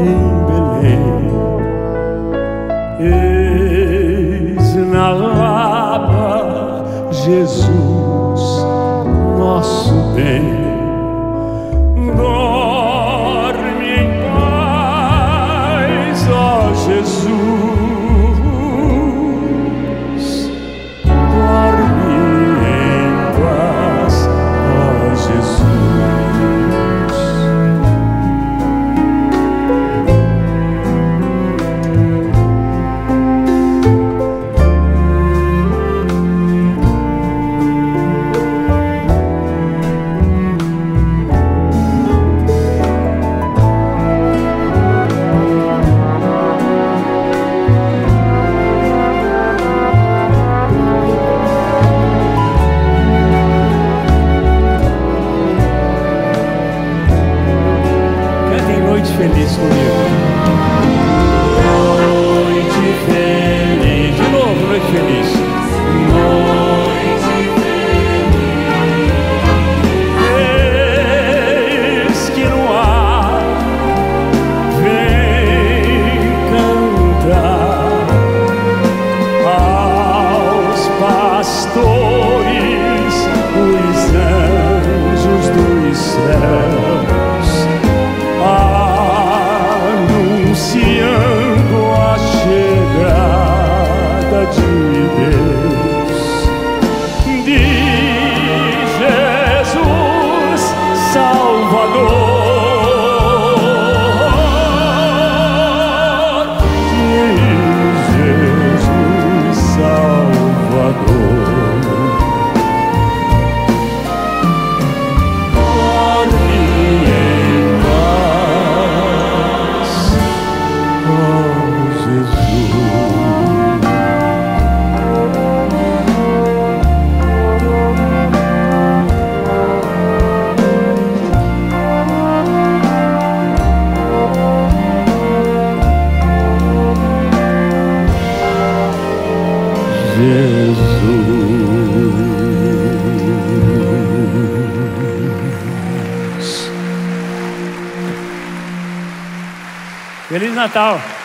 em Belém. Eis na Lapa Jesus, nosso bem. Dorme em paz, ó Jesus. Feliz comigo. Noite feliz. De novo, noite feliz. Noite feliz. Eis que no ar vem cantar aos pastores os anjos dos céus, anunciando a chegada de Deus, de Jesus Salvador, de Jesus Salvador. Jesus. Feliz Natal!